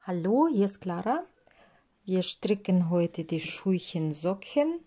Hallo, hier ist Clara. Wir stricken heute die Schuhchen Socken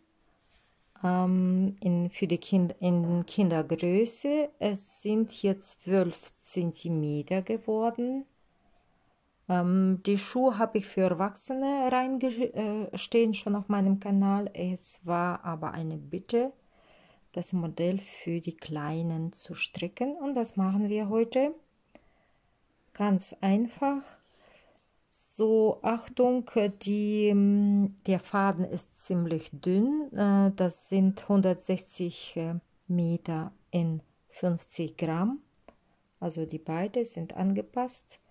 für die in Kindergröße. Es sind hier 12 cm geworden. Die Schuhe habe ich für Erwachsene stehen schon auf meinem Kanal. Es war aber eine Bitte, das Modell für die Kleinen zu stricken. Und das machen wir heute. Ganz einfach. So, Achtung, der Faden ist ziemlich dünn. Das sind 160 Meter in 50 Gramm. Also die beiden sind angepasst.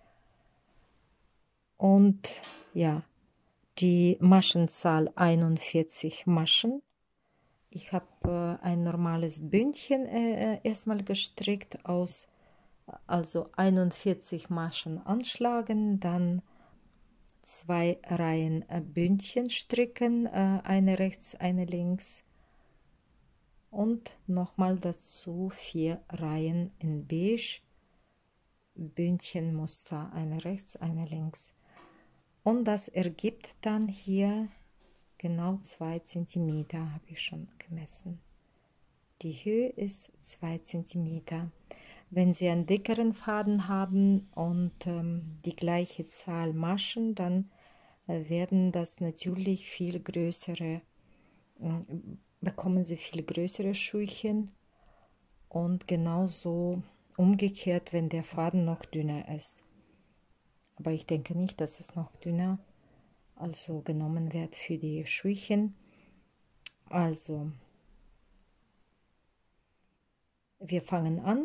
Und ja, die Maschenzahl 41 Maschen. Ich habe ein normales Bündchen erstmal gestrickt aus, also 41 Maschen anschlagen, dann 2 Reihen Bündchen stricken, eine rechts, eine links und nochmal dazu 4 Reihen in beige Bündchenmuster, eine rechts, eine links, und das ergibt dann hier genau 2 cm, habe ich schon gemessen. Die Höhe ist 2 cm. Wenn Sie einen dickeren Faden haben und die gleiche Zahl Maschen, dann werden das natürlich viel größere, bekommen Sie viel größere Schuhchen, und genauso umgekehrt, wenn der Faden noch dünner ist. Aber ich denke nicht, dass es noch dünner also genommen wird für die Schuhchen. Also wir fangen an.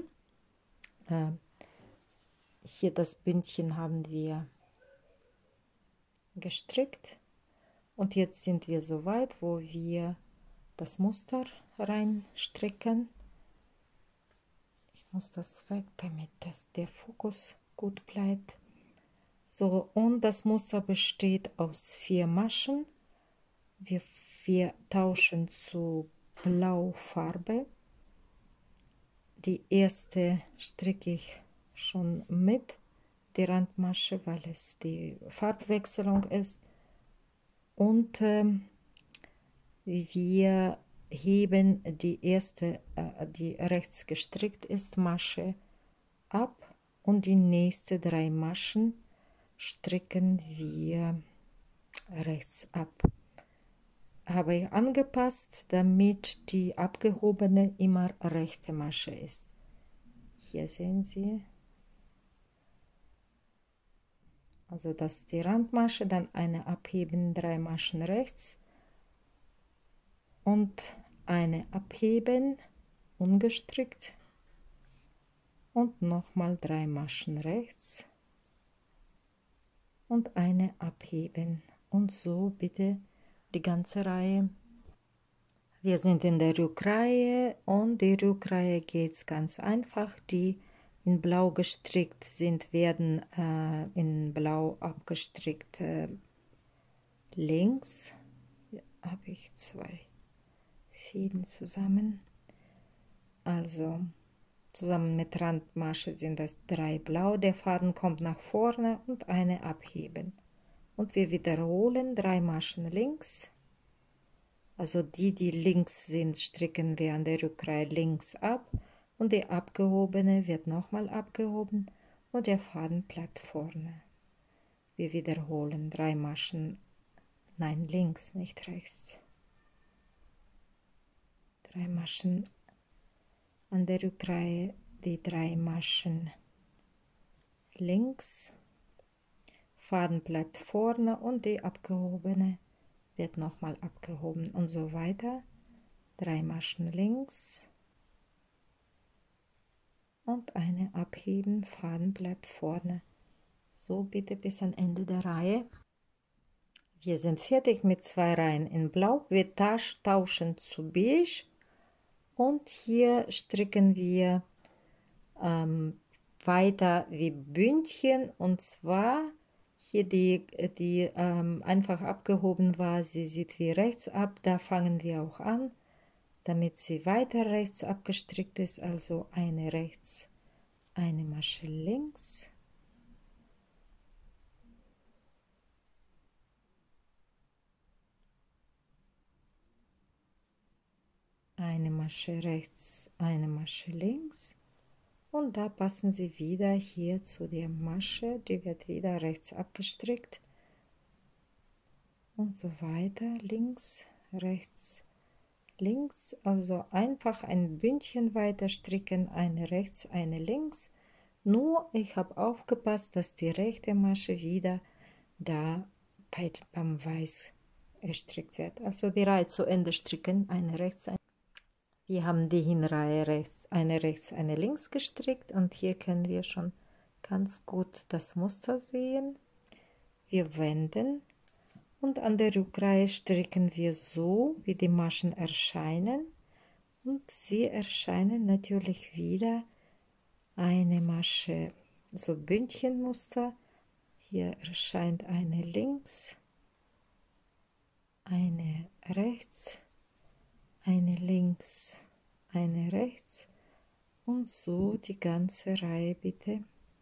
Hier das Bündchen haben wir gestrickt und jetzt sind wir so weit, wo wir das Muster reinstricken. Ich muss das weg, damit der Fokus gut bleibt. So, und das Muster besteht aus 4 Maschen. Wir tauschen zu Blaufarbe. Die erste stricke ich schon mit die Randmasche, weil es die Farbwechselung ist, und wir heben die erste, die rechts gestrickt ist, Masche ab, und die nächste 3 Maschen stricken wir rechts ab. Habe ich angepasst, damit die abgehobene immer rechte Masche ist. Hier sehen Sie. Also das ist die Randmasche, dann eine abheben, 3 Maschen rechts und eine abheben, ungestrickt, und nochmal 3 Maschen rechts und eine abheben, und so bitte die ganze Reihe. Wir sind in der Rückreihe, und die Rückreihe geht es ganz einfach. Die in Blau gestrickt sind, werden in Blau abgestrickt. Links habe ich 2 Fäden zusammen. Also zusammen mit Randmasche sind das 3 Blau. Der Faden kommt nach vorne und eine abheben. Und wir wiederholen 3 Maschen links. Also die links sind, stricken wir an der Rückreihe links ab, und die abgehobene wird nochmal abgehoben und der Faden bleibt vorne. Wir wiederholen 3 Maschen, nein, links, nicht rechts. 3 Maschen an der Rückreihe, die 3 Maschen links, Faden bleibt vorne und die abgehobene wird nochmal abgehoben, und so weiter. 3 Maschen links und eine abheben, Faden bleibt vorne. So bitte bis am Ende der Reihe. Wir sind fertig mit 2 Reihen in Blau. Wir tauschen zu beige, und hier stricken wir weiter wie Bündchen, und zwar hier die einfach abgehoben war, sie sieht wie rechts ab, da fangen wir auch an, damit sie weiter rechts abgestrickt ist, also eine rechts, eine Masche links eine Masche rechts, eine Masche links und da passen sie wieder hier zu der Masche, die wird wieder rechts abgestrickt und so weiter, links, rechts, links, also einfach ein Bündchen weiter stricken, eine rechts, eine links. Nur ich habe aufgepasst, dass die rechte Masche wieder da beim Weiß gestrickt wird. Also die Reihe zu Ende stricken, eine rechts, eine. Wir haben die Hinreihe rechts, eine links gestrickt und hier können wir schon ganz gut das Muster sehen. Wir wenden und an der Rückreihe stricken wir so, wie die Maschen erscheinen und sie erscheinen natürlich wieder eine Masche, so Bündchenmuster. Hier erscheint eine links, eine rechts, eine links, eine rechts und so die ganze Reihe bitte.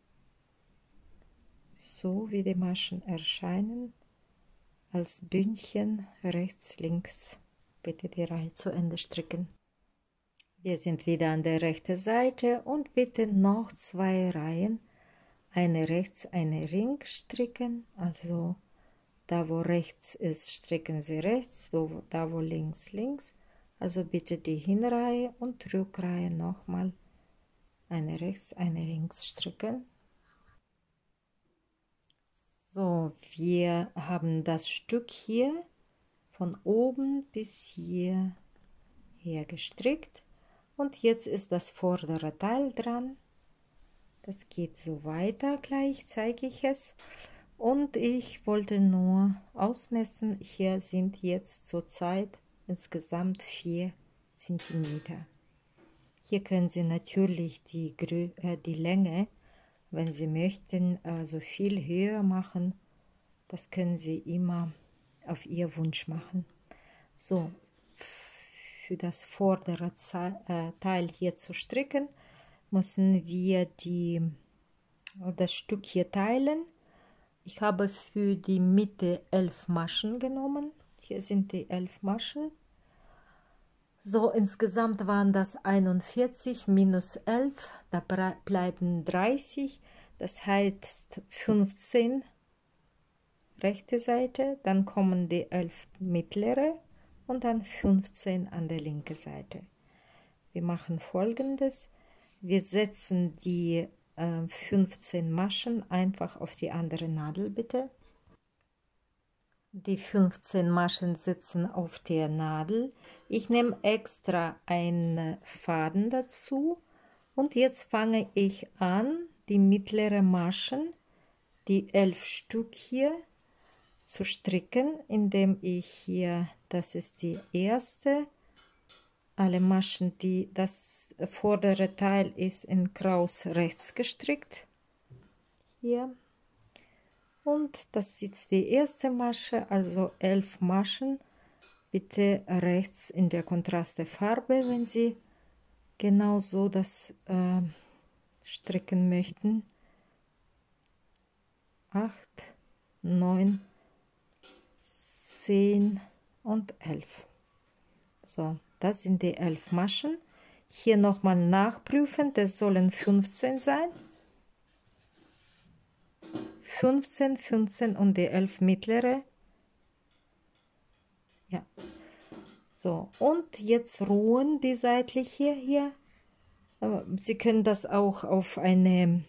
So wie die Maschen erscheinen, als Bündchen rechts, links. Bitte die Reihe zu Ende stricken. Wir sind wieder an der rechten Seite und bitte noch 2 Reihen, eine rechts, eine links stricken, also da wo rechts ist, stricken Sie rechts, da wo links, links, also bitte die Hinreihe und Rückreihe nochmal eine rechts, eine links stricken. So, wir haben das Stück hier von oben bis hier gestrickt. Und jetzt ist das vordere Teil dran. Das geht so weiter, gleich zeige ich es. Und ich wollte nur ausmessen, hier sind jetzt zurzeit insgesamt 4 cm. Hier können Sie natürlich die Länge, wenn Sie möchten, also viel höher machen. Das können Sie immer auf Ihr Wunsch machen. So, für das vordere Teil hier zu stricken, müssen wir das Stück hier teilen. Ich habe für die Mitte 11 Maschen genommen. Hier sind die 11 Maschen. So, insgesamt waren das 41 minus 11, da bleiben 30, das heißt 15 rechte Seite, dann kommen die 11 mittlere und dann 15 an der linken Seite. Wir machen Folgendes: Wir setzen die 15 Maschen einfach auf die andere Nadel, bitte. Die 15 Maschen sitzen auf der Nadel. Ich nehme extra einen Faden dazu und jetzt fange ich an, die mittleren Maschen, die 11 Stück hier, zu stricken, indem ich hier, das ist die erste, alle Maschen, das vordere Teil ist in Kraus rechts gestrickt, hier, und das ist die erste Masche, also 11 Maschen, bitte rechts in der Kontrastefarbe, wenn Sie genau so das stricken möchten. 8, 9, 10 und 11. So, das sind die 11 Maschen. Hier nochmal nachprüfen, das sollen 15 sein. 15, 15 und die 11 mittlere. Ja. So, und jetzt ruhen die seitliche hier. Sie können das auch auf eine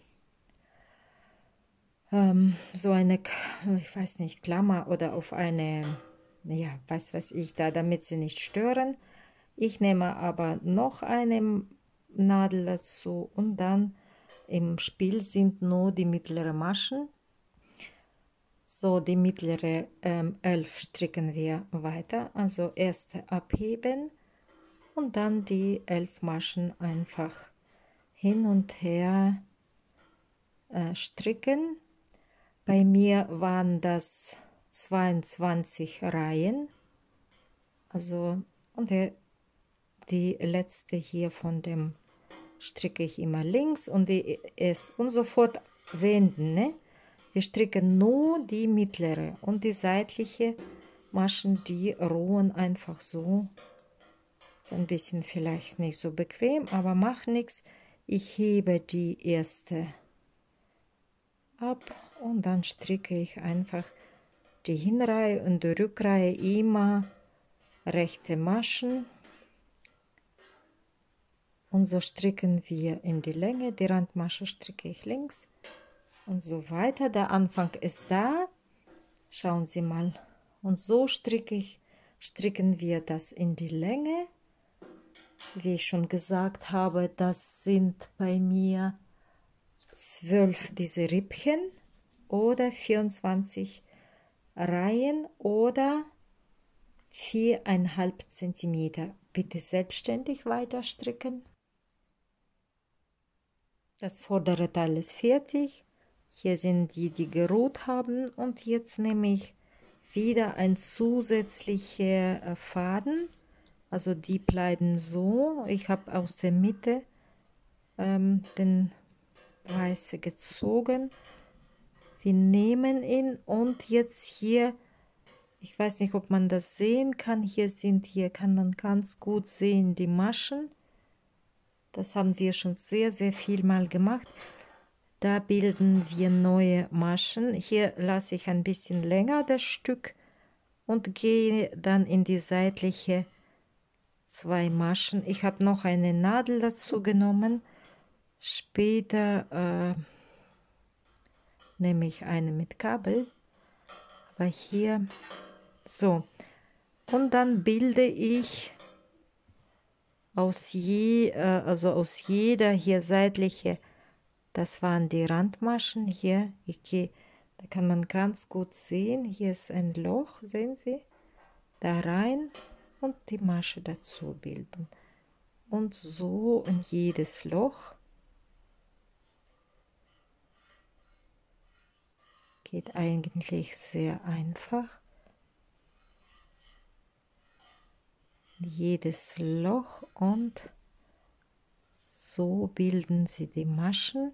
so eine, ich weiß nicht, Klammer oder auf eine, ja, weiß ich da, damit sie nicht stören. Ich nehme aber noch eine Nadel dazu und dann im Spiel sind nur die mittleren Maschen. So, die mittlere 11 stricken wir weiter, also erste abheben und dann die 11 Maschen einfach hin und her stricken. Bei mir waren das 22 Reihen, also und die letzte hier von dem stricke ich immer links und die ist und sofort wenden, ne? Wir stricken nur die mittlere und die seitliche Maschen, die ruhen einfach so Ist ein bisschen vielleicht nicht so bequem, aber macht nichts. Ich hebe die erste ab und dann stricke ich einfach die Hinreihe und die Rückreihe immer rechte Maschen. Und so stricken wir in die Länge. Die Randmasche stricke ich links und so weiter. Der Anfang ist da. Schauen Sie mal. Und so stricken wir das in die Länge. Wie ich schon gesagt habe, das sind bei mir 12 diese Rippchen oder 24 Reihen oder 4,5 cm. Bitte selbstständig weiter stricken. Das vordere Teil ist fertig. Hier sind die, die geruht haben. Und jetzt nehme ich wieder ein zusätzlicher Faden. Also die bleiben so. Ich habe aus der Mitte den weißen gezogen. Wir nehmen ihn und jetzt hier, ich weiß nicht, ob man das sehen kann, hier kann man ganz gut sehen die Maschen. Das haben wir schon sehr, sehr viel mal gemacht. Da bilden wir neue Maschen. Hier lasse ich ein bisschen länger das Stück und gehe dann in die seitliche 2 Maschen. Ich habe noch eine Nadel dazu genommen. Später nehme ich eine mit Kabel. Aber hier so. Und dann bilde ich aus jeder hier seitliche, das waren die Randmaschen hier, da kann man ganz gut sehen, hier ist ein Loch, sehen Sie, da rein und die Masche dazu bilden und so in jedes Loch. Geht eigentlich sehr einfach. Jedes Loch und so bilden Sie die Maschen.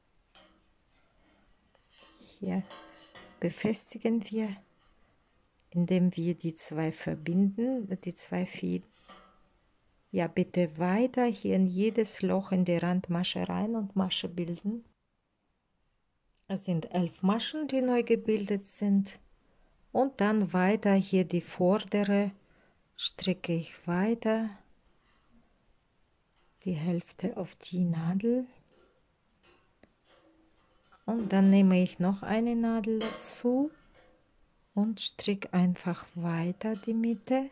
Hier befestigen wir, indem wir die 2 verbinden, die 2 Fäden. Ja, bitte weiter hier in jedes Loch in die Randmasche rein und Masche bilden. Es sind 11 Maschen, die neu gebildet sind. Und dann weiter hier die vordere stricke ich weiter die Hälfte auf die Nadel und dann nehme ich noch eine Nadel dazu und stricke einfach weiter die Mitte.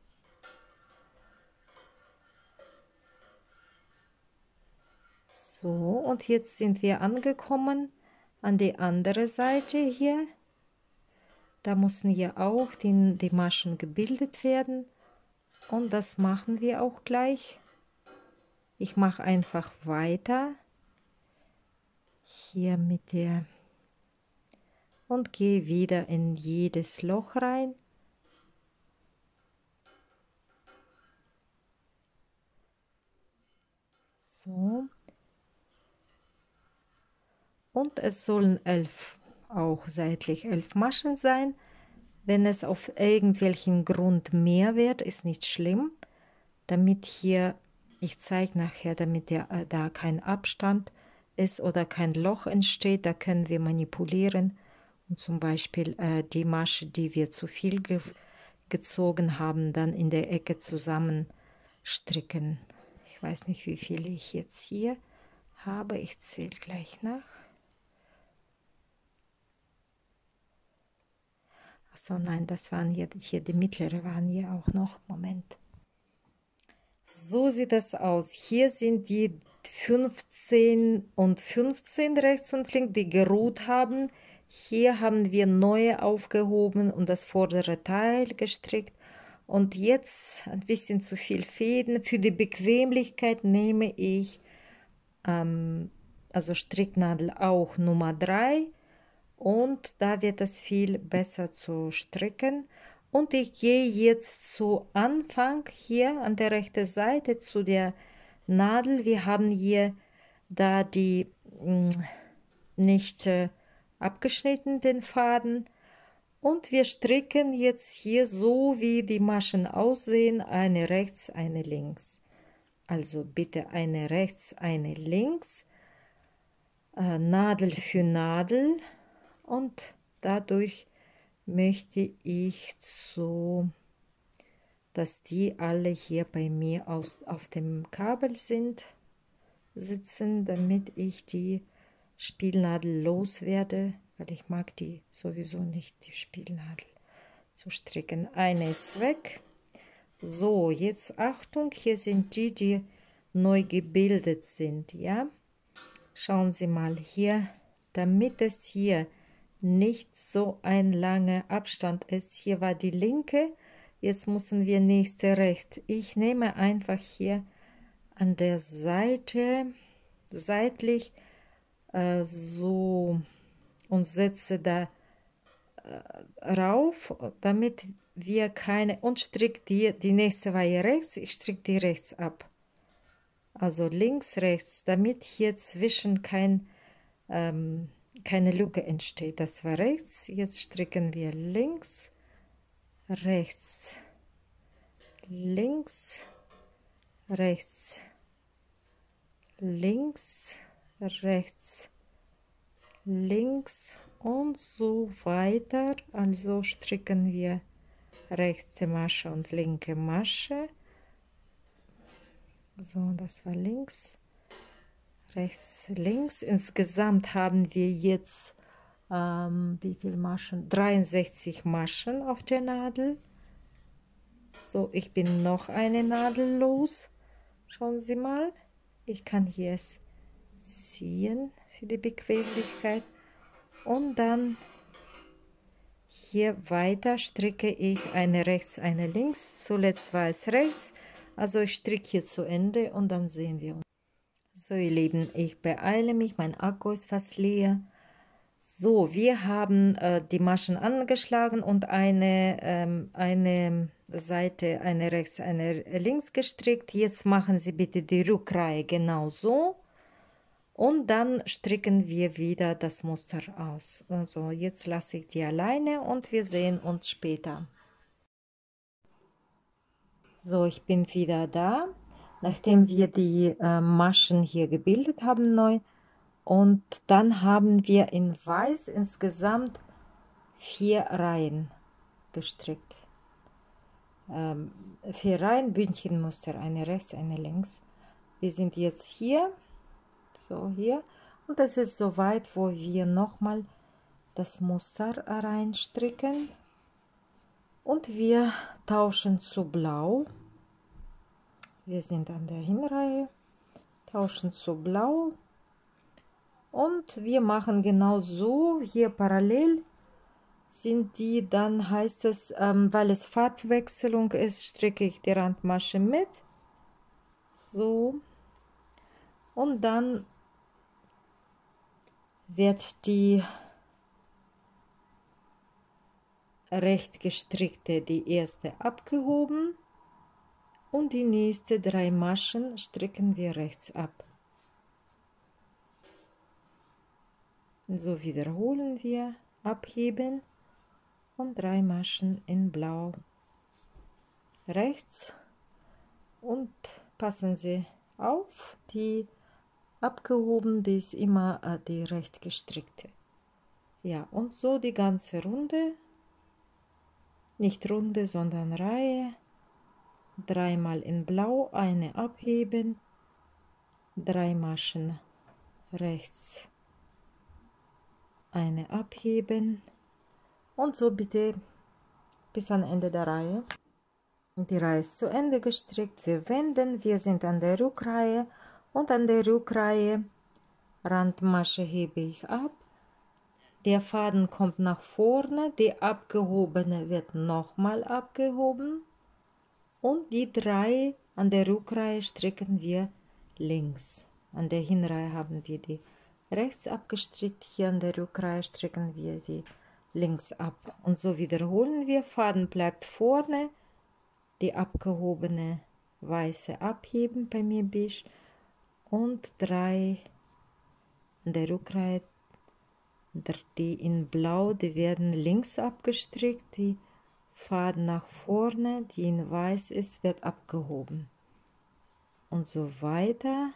So, und jetzt sind wir angekommen an die andere Seite hier. Da müssen hier auch die Maschen gebildet werden und das machen wir auch gleich. Ich mache einfach weiter hier mit der und gehe wieder in jedes Loch rein. So. Und es sollen 11, auch seitlich 11 Maschen sein. Wenn es auf irgendwelchen Grund mehr wird, ist nicht schlimm. Damit hier, ich zeige nachher, damit da kein Abstand ist oder kein Loch entsteht, da können wir manipulieren und zum Beispiel die Masche, die wir zu viel gezogen haben, dann in der Ecke zusammen stricken. Ich weiß nicht, wie viele ich jetzt hier habe, ich zähle gleich nach. Achso, nein, das waren hier die mittlere waren hier auch noch. Moment. So sieht das aus. Hier sind die 15 und 15 rechts und links, die geruht haben. Hier haben wir neue aufgehoben und das vordere Teil gestrickt. Und jetzt ein bisschen zu viel Fäden. Für die Bequemlichkeit nehme ich also Stricknadel auch Nummer 3. Und da wird es viel besser zu stricken. Und ich gehe jetzt zu Anfang hier an der rechten Seite zu der Nadel. Wir haben hier da die nicht abgeschnitten, den Faden. Und wir stricken jetzt hier so, wie die Maschen aussehen, eine rechts, eine links. Also bitte eine rechts, eine links, Nadel für Nadel, und dadurch möchte ich so, dass die alle hier bei mir auf dem Kabel sitzen, damit ich die Spielnadel loswerde, weil ich mag die sowieso nicht, die Spielnadel zu stricken. Eine ist weg. So, jetzt Achtung, hier sind die, die neu gebildet sind, ja. Schauen Sie mal hier, damit es hier nicht so ein langer Abstand ist. Hier war die linke, jetzt müssen wir nächste rechts. Ich nehme einfach hier an der Seite seitlich so und setze da rauf, damit wir keine, und strick die nächste war hier rechts, ich stricke die rechts ab. Also links, rechts, damit hier zwischen keine Lücke entsteht. Das war rechts, jetzt stricken wir links, rechts, links, rechts, links, rechts, links und so weiter. Also stricken wir rechte Masche und linke Masche. So, das war links, rechts, links. Insgesamt haben wir jetzt wie viele Maschen? 63 Maschen auf der Nadel. So, ich bin noch eine Nadel los. Schauen Sie mal, ich kann hier es ziehen für die Bequemlichkeit und dann hier weiter stricke ich eine rechts, eine links. Zuletzt war es rechts, also ich stricke hier zu Ende und dann sehen wir uns. So, ihr Lieben, ich beeile mich, mein Akku ist fast leer. So, wir haben die Maschen angeschlagen und eine Seite, eine rechts, eine links gestrickt. Jetzt machen Sie bitte die Rückreihe genauso und dann stricken wir wieder das Muster aus. Also jetzt lasse ich die alleine und wir sehen uns später. So, ich bin wieder da, nachdem wir die Maschen hier gebildet haben neu. Und dann haben wir in Weiß insgesamt 4 Reihen gestrickt. 4 Reihen Bündchenmuster, eine rechts, eine links. Wir sind jetzt hier, so hier, und das ist so weit, wo wir nochmal das Muster reinstricken. Und wir tauschen zu Blau. Wir sind an der Hinreihe, tauschen zu Blau. Und wir machen genau so, hier parallel sind die, dann heißt es, weil es Farbwechselung ist, stricke ich die Randmasche mit. So. Und dann wird die recht gestrickte, die erste abgehoben. Und die nächste 3 Maschen stricken wir rechts ab. So wiederholen wir, abheben und 3 Maschen in Blau rechts und passen Sie auf, die abgehoben, die ist immer die recht gestrickte. Ja, und so die ganze Runde, nicht Runde, sondern Reihe, 3 Mal in Blau, eine abheben, 3 Maschen rechts, eine abheben und so bitte bis an Ende der Reihe. Die Reihe ist zu Ende gestrickt, wir wenden, wir sind an der Rückreihe und an der Rückreihe Randmasche hebe ich ab, der Faden kommt nach vorne, die abgehobene wird nochmal abgehoben und die 3 an der Rückreihe stricken wir links. An der Hinreihe haben wir die rechts abgestrickt, hier an der Rückreihe stricken wir sie links ab. Und so wiederholen wir, Faden bleibt vorne, die abgehobene weiße abheben, bei mir beige, und 3 an der Rückreihe Die in Blau, die werden links abgestrickt, die Faden nach vorne, die in Weiß ist, wird abgehoben. Und so weiter.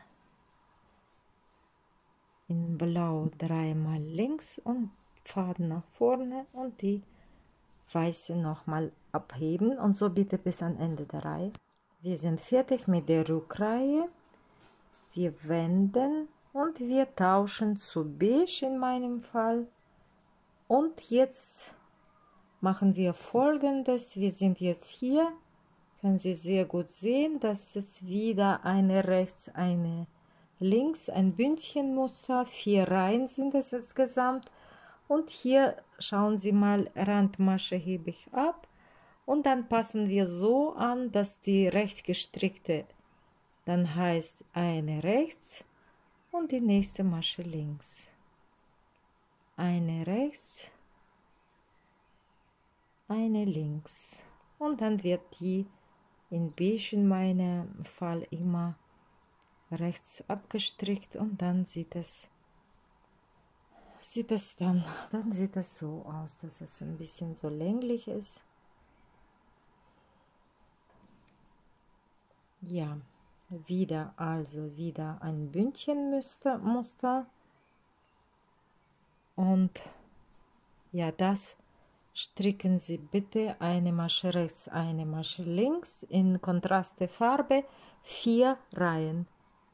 In Blau dreimal links und Faden nach vorne und die Weiße nochmal abheben und so bitte bis am Ende der Reihe. Wir sind fertig mit der Rückreihe. Wir wenden und wir tauschen zu beige in meinem Fall. Und jetzt machen wir Folgendes. Wir sind jetzt hier. Können Sie sehr gut sehen, dass es wieder eine rechts, eine links, ein Bündchenmuster. 4 Reihen sind es insgesamt. Und hier schauen Sie mal, Randmasche hebe ich ab. Und dann passen wir so an, dass die recht gestrickte dann heißt eine rechts und die nächste Masche links. Eine rechts, eine links. Und dann wird die in beige in meinem Fall immer rechts abgestrickt und dann sieht es dann sieht es so aus, dass es ein bisschen so länglich ist. Ja, wieder ein Bündchenmuster und ja, das stricken Sie bitte eine Masche rechts, eine Masche links in Kontraste Farbe, 4 Reihen.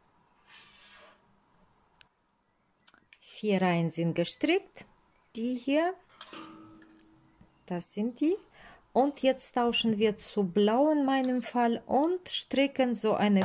4 Reihen sind gestrickt, die hier, das sind die. Und jetzt tauschen wir zu Blau in meinem Fall und stricken so eine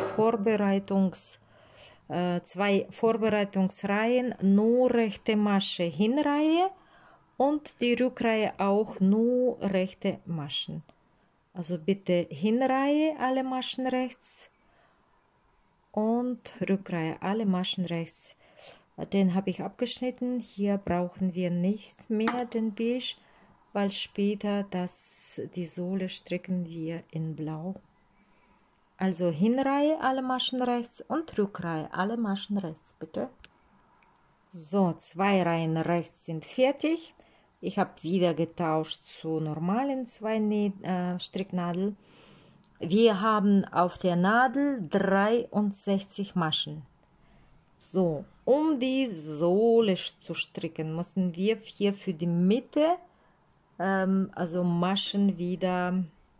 zwei Vorbereitungsreihen, nur rechte Masche Hinreihe und die Rückreihe auch nur rechte Maschen. Also bitte Hinreihe alle Maschen rechts und Rückreihe alle Maschen rechts. Den habe ich abgeschnitten. Hier brauchen wir nicht mehr den Beige, weil später die Sohle stricken wir in Blau. Also Hinreihe alle Maschen rechts und Rückreihe alle Maschen rechts, bitte. So, 2 Reihen rechts sind fertig. Ich habe wieder getauscht zu normalen 2 Stricknadel. Wir haben auf der Nadel 63 Maschen. So, um die Sohle zu stricken, müssen wir hier für die Mitte also Maschen wieder,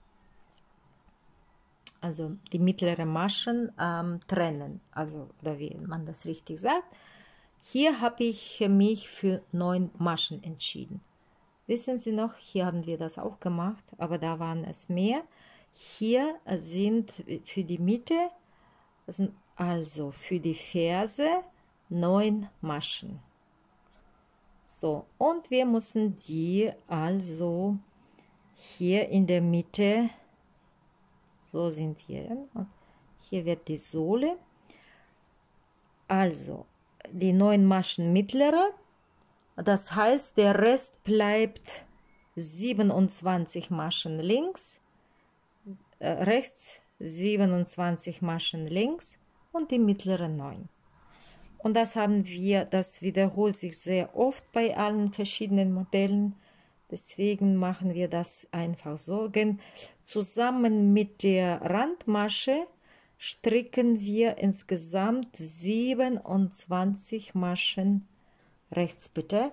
also die mittleren Maschen trennen, also oder wie man das richtig sagt. Hier habe ich mich für 9 Maschen entschieden. Wissen Sie noch, hier haben wir das auch gemacht, aber da waren es mehr. Hier sind für die Mitte, also für die Ferse 9 Maschen. So, und wir müssen die also hier in der Mitte, so sind hier, und hier wird die Sohle, also die 9 Maschen mittlere, das heißt, der Rest bleibt 27 Maschen links, rechts 27 Maschen links und die mittleren 9. Und das wiederholt sich sehr oft bei allen verschiedenen Modellen. Deswegen machen wir das einfach so. Zusammen mit der Randmasche stricken wir insgesamt 27 Maschen rechts, bitte.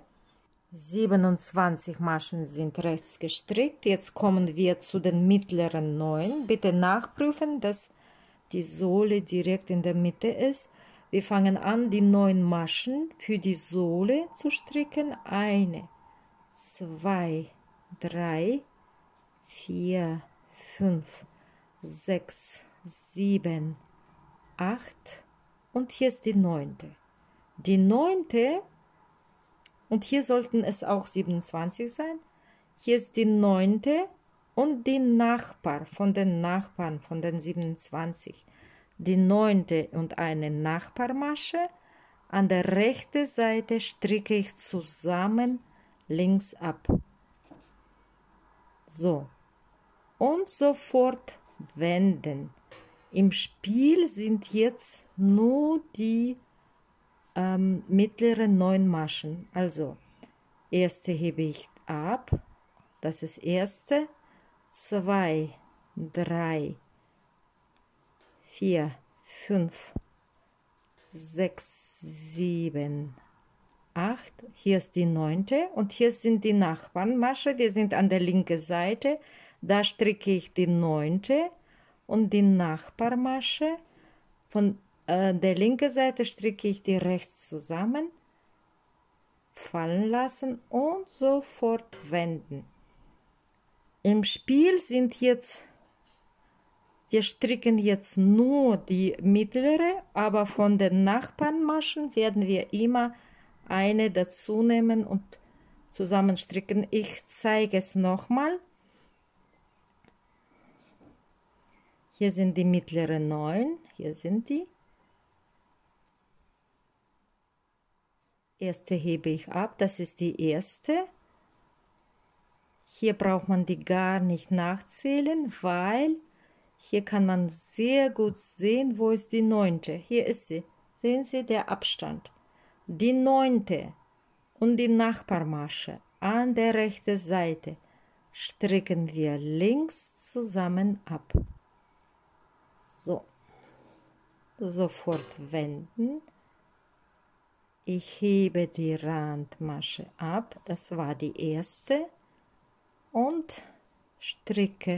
27 Maschen sind rechts gestrickt. Jetzt kommen wir zu den mittleren 9. Bitte nachprüfen, dass die Sohle direkt in der Mitte ist. Wir fangen an, die 9 Maschen für die Sohle zu stricken. 1, 2, 3, 4, 5, 6, 7, 8 und hier ist die 9. Die 9. und hier sollten es auch 27 sein. Hier ist die 9. und die Nachbar von den Nachbarn von den 27. Die 9. und eine Nachbarmasche. An der rechten Seite stricke ich zusammen links ab. So. Und sofort wenden. Im Spiel sind jetzt nur die mittleren 9 Maschen. Also erste hebe ich ab, das ist erste, 2, 3, 4, 5, 6, 7, 8, hier ist die 9. und hier sind die Nachbarnmasche, wir sind an der linken Seite, da stricke ich die 9. und die Nachbarmasche, von der linken Seite stricke ich die rechts zusammen, fallen lassen und sofort wenden. Im Spiel sind jetzt, wir stricken jetzt nur die mittlere, aber von den Nachbarnmaschen werden wir immer eine dazu nehmen und zusammenstricken. Ich zeige es nochmal. Hier sind die mittleren 9, hier sind die. Erste hebe ich ab, das ist die erste. Hier braucht man die gar nicht nachzählen, weil hier kann man sehr gut sehen, wo ist die 9. Hier ist sie. Sehen Sie der Abstand. Die 9. und die Nachbarmasche an der rechten Seite stricken wir links zusammen ab. So, sofort wenden. Ich hebe die Randmasche ab, das war die erste, und stricke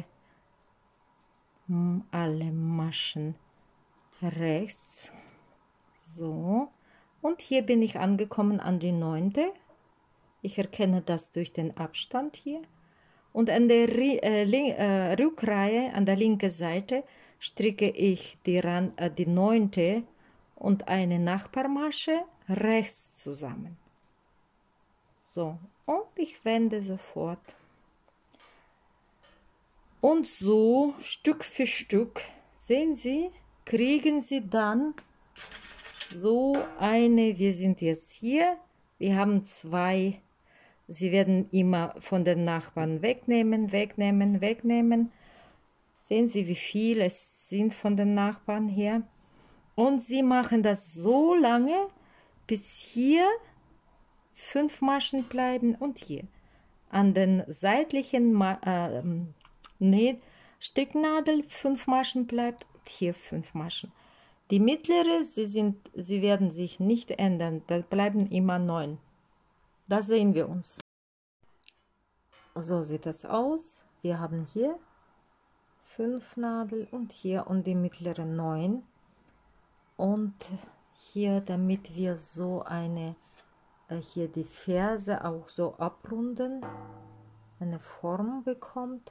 alle Maschen rechts. So, und hier bin ich angekommen an die 9. Ich erkenne das durch den Abstand hier. Und an der Rückreihe, an der linken Seite, stricke ich die 9. und eine Nachbarmasche rechts zusammen. So, und ich wende sofort. Und so Stück für Stück, sehen Sie, kriegen Sie dann so eine, wir sind jetzt hier, wir haben 2, Sie werden immer von den Nachbarn wegnehmen, wegnehmen, wegnehmen. Sehen Sie, wie viel es sind von den Nachbarn her. Und Sie machen das so lange, bis hier 5 Maschen bleiben und hier. An den seitlichen Stricknadel 5 Maschen bleibt und hier 5 Maschen. Die mittlere, sie werden sich nicht ändern, da bleiben immer 9. Da sehen wir uns. So sieht das aus. Wir haben hier 5 Nadel und hier und die mittlere 9. Und hier, damit wir so eine, hier die Ferse auch so abrunden, eine Form bekommt,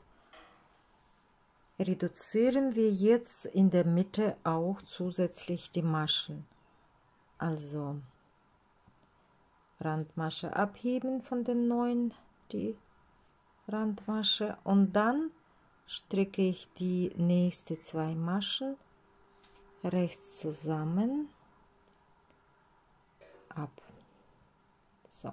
reduzieren wir jetzt in der Mitte auch zusätzlich die Maschen. Also Randmasche abheben von den 9, die Randmasche, und dann stricke ich die nächste 2 Maschen rechts zusammen ab. So,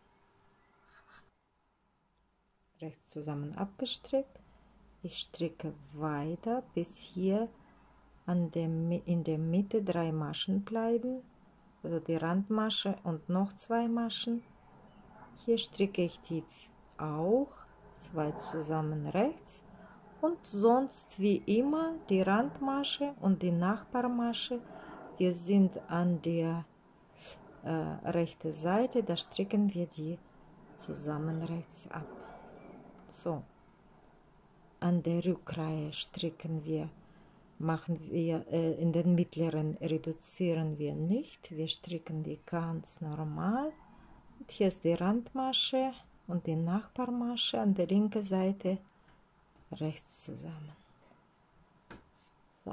rechts zusammen abgestrickt. Ich stricke weiter, bis hier in der Mitte 3 Maschen bleiben, also die Randmasche und noch 2 Maschen. Hier stricke ich die auch 2 zusammen rechts und sonst wie immer die Randmasche und die Nachbarmasche. Wir sind an der rechten Seite, da stricken wir die zusammen rechts ab. So, an der Rückreihe stricken wir, machen wir in den mittleren, reduzieren wir nicht, wir stricken die ganz normal. Und hier ist die Randmasche und die Nachbarmasche an der linken Seite rechts zusammen. So.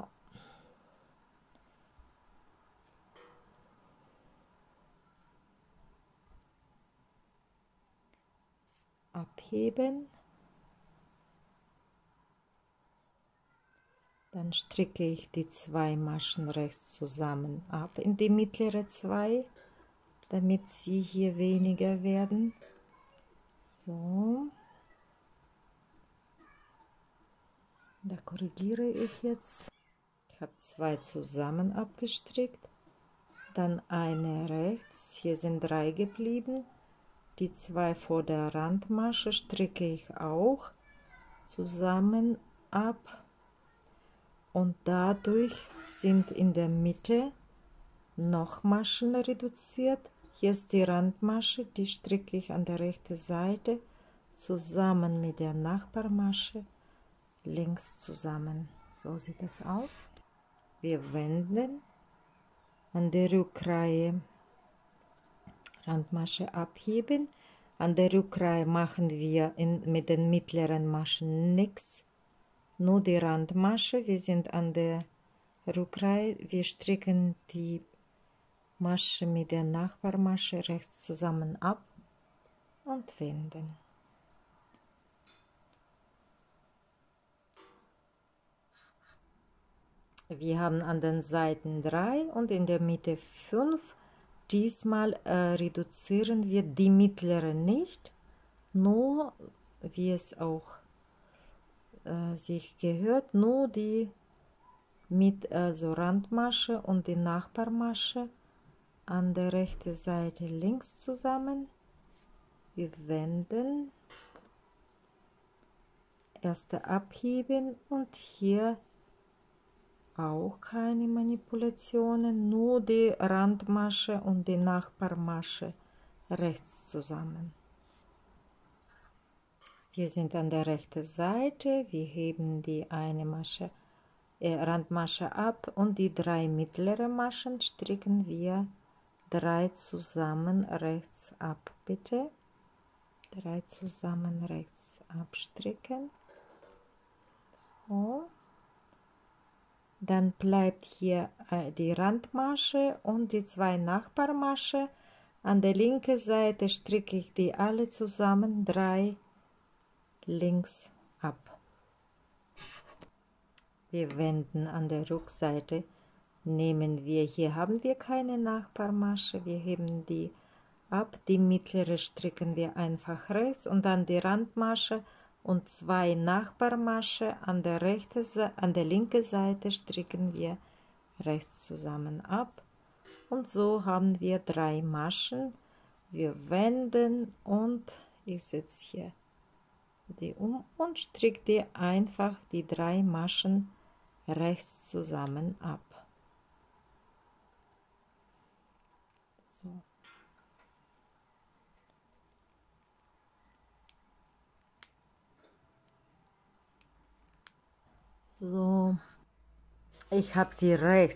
Abheben. Dann stricke ich die 2 Maschen rechts zusammen ab in die mittlere 2, damit sie hier weniger werden. So. Da korrigiere ich jetzt. Ich habe 2 zusammen abgestrickt, dann eine rechts, hier sind 3 geblieben, Die 2 vor der Randmasche stricke ich auch zusammen ab und dadurch sind in der Mitte noch Maschen reduziert. Hier ist die Randmasche, die stricke ich an der rechten Seite zusammen mit der Nachbarmasche links zusammen. So sieht es aus. Wir wenden an der Rückreihe, Randmasche abheben. An der Rückreihe machen wir mit den mittleren Maschen nichts, nur die Randmasche. Wir sind an der Rückreihe, wir stricken die Masche mit der Nachbarmasche rechts zusammen ab und wenden. Wir haben an den Seiten 3 und in der Mitte 5. Diesmal reduzieren wir die mittlere nicht, nur wie es auch sich gehört, nur die mit Randmasche und die Nachbarmasche an der rechten Seite links zusammen. Wir wenden, erste abheben und hier auch keine Manipulationen, nur die Randmasche und die Nachbarmasche rechts zusammen. Wir sind an der rechten Seite, wir heben die eine Masche, Randmasche ab und die 3 mittlere Maschen stricken wir 3 zusammen rechts ab, bitte. 3 zusammen rechts abstricken. So. Dann bleibt hier die Randmasche und die 2 Nachbarmasche. An der linken Seite stricke ich die alle zusammen 3 links ab. Wir wenden an der Rückseite, nehmen wir, hier haben wir keine Nachbarmasche, wir heben die ab, die mittlere stricken wir einfach rechts und dann die Randmasche und 2 Nachbarmasche an der linken Seite stricken wir rechts zusammen ab und so haben wir 3 Maschen. Wir wenden und ich setze hier die um und stricke die einfach die 3 Maschen rechts zusammen ab. So. So, ich habe die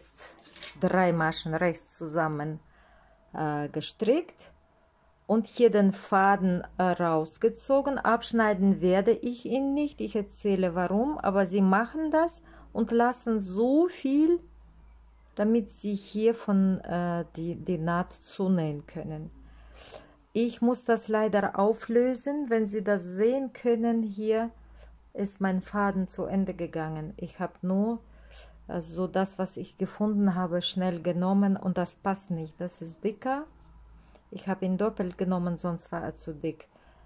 3 Maschen rechts zusammen gestrickt und hier den Faden rausgezogen. Abschneiden werde ich ihn nicht, ich erzähle warum, aber sie machen das und lassen so viel, damit sie hier von die Naht zunähen können. Ich muss das leider auflösen, wenn Sie das sehen können, hier ist mein Faden zu Ende gegangen. Ich habe nur so das, was ich gefunden habe, schnell genommen und das passt nicht. Das ist dicker. Ich habe ihn doppelt genommen, sonst war er zu dick.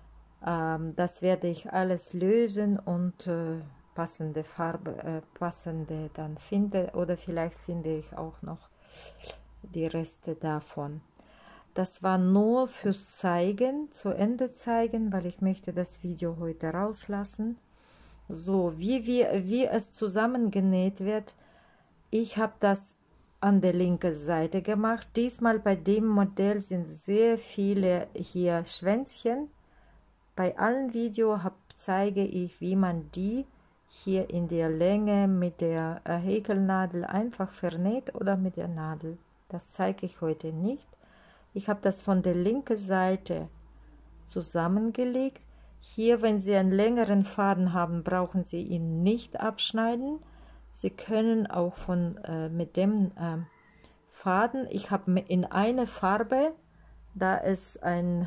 Das werde ich alles lösen und passende Farbe, passende dann finde oder vielleicht finde ich auch noch die Reste davon. Das war nur fürs Zeigen, zu Ende zeigen, weil ich möchte das Video heute rauslassen. So, wie es zusammengenäht wird, ich habe das an der linken Seite gemacht. Diesmal bei dem Modell sind sehr viele hier Schwänzchen. Bei allen Videos zeige ich, wie man die hier in der Länge mit der Häkelnadel einfach vernäht oder mit der Nadel. Das zeige ich heute nicht. Ich habe das von der linken Seite zusammengelegt. Hier, wenn Sie einen längeren Faden haben, brauchen Sie ihn nicht abschneiden. Sie können auch mit dem Faden, ich habe in eine Farbe, da es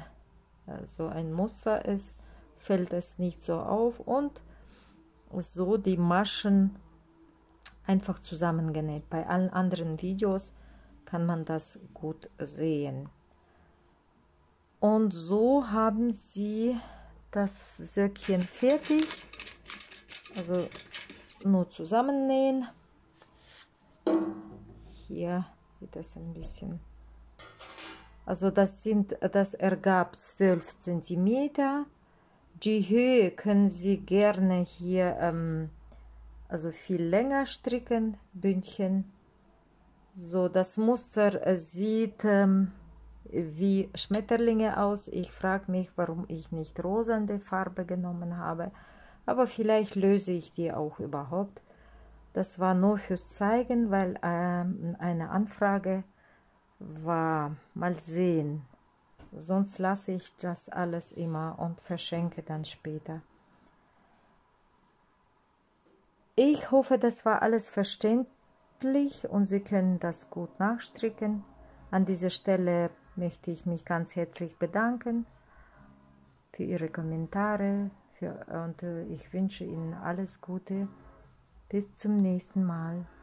so ein Muster ist, fällt es nicht so auf und so die Maschen einfach zusammengenäht. Bei allen anderen Videos kann man das gut sehen. Und so haben Sie das Söckchen fertig, also nur zusammennähen. Hier sieht das ein bisschen Also das ergab 12 cm. Die Höhe können Sie gerne hier also viel länger stricken, Bündchen. So, das Muster sieht wie Schmetterlinge aus. Ich frage mich, warum ich nicht rosane Farbe genommen habe, aber vielleicht löse ich die auch überhaupt. Das war nur fürs Zeigen, weil eine Anfrage war. Mal sehen. Sonst lasse ich das alles immer und verschenke dann später. Ich hoffe, das war alles verständlich und Sie können das gut nachstricken. An dieser Stelle möchte ich mich ganz herzlich bedanken für Ihre Kommentare und ich wünsche Ihnen alles Gute. Bis zum nächsten Mal.